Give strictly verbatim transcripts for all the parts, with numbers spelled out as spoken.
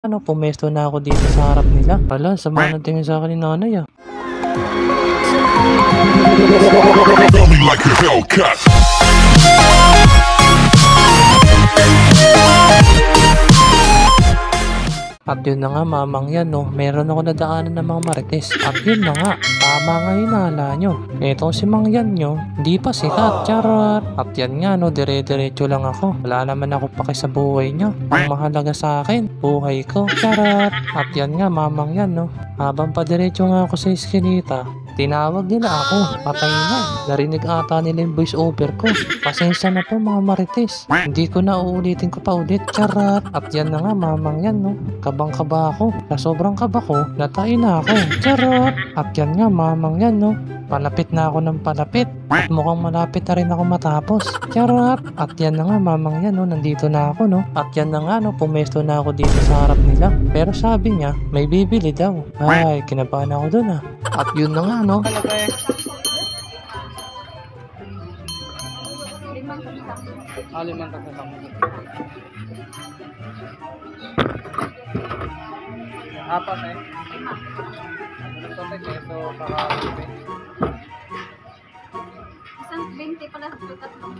Ano, pumesto na ako dito sa harap nila. Hala, sama ng tingin sa akin ni nanay ah. Like a Hellcat. At yun na nga, mamang yan, no. Meron ako nadaanan ng mga marites. At yun na nga, tama nga hinala nyo. Etong si Mang Yan nyo, di pa sikat, charot. At yan nga, no, dire-diretso lang ako. Wala naman ako paki sa buhay nyo. Ang mahalaga sa akin, buhay ko, charot. At yan nga, mamang yan, no. Habang pa diretso nga ako sa iskinita, tinawag nila ako. Patay na. Narinig ata nila yung voice over ko. Pasensya na po mga marites. Hindi ko na uulitin ko pa ulit. Charot. At yan na nga, mamang yan, no. Kabang-kaba ako. Sa sobrang kaba ko, natay na ako. Charot. At yan nga, mamang yan, no. Palapit na ako ng palapit. At mukhang malapit na rin ako matapos. Charot. At yan na nga, mamang yan, no. Nandito na ako, no. At yan na nga, no. Pumesto na ako dito sa harap nila. Pero sabi niya, may bibili daw. Ay, kinabahan ako dun, ah. At yun na nga, no. Ah, limang kasama. Apat eh. Ito tayo keso para Isang twenty pala ito, tatlong.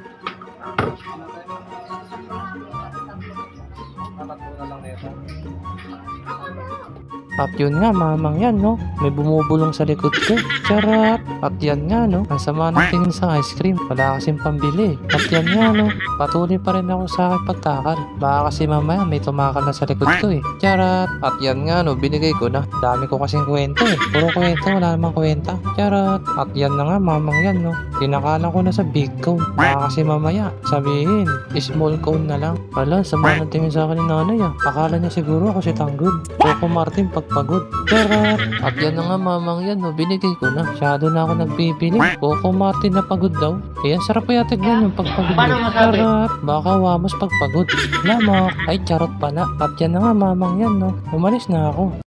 tatlo na lang nito. At yun nga, mamang yan, no. May bumubulong sa likod ko. Charot. At yan nga, no. Ang sama ng tingin sa ice cream. Wala kasing pambili. At yan nga, no. Patuloy pa rin ako sa aking pagtakal. Baka kasi mamaya may tumakal na sa likod ko eh. Charot. At yan nga, no. Binigay ko na. Dami ko kasing kwento eh. Puro kwento, wala namang kwenta. Charot. At yan na nga, mamang yan, no. Tinakalan ko na sa big cone. Baka kasi mamaya sabihin, small cone na lang. Wala, sama ng tingin sa akin ni nanay ah. Akala niya siguro ako si Tanggol. Coco Martin pagpagod. Charot. At yan na nga, mamang yan, no. Binigay ko na. Masyado na ako nagbibili. Coco Martin na pagod daw. Eh, ang sarap kaya tignan yung pagpagod. Charot. Baka wamos pagpagod. Lamok. Ay, charot pala. At yan na nga, mamang yan, no. Umalis na ako.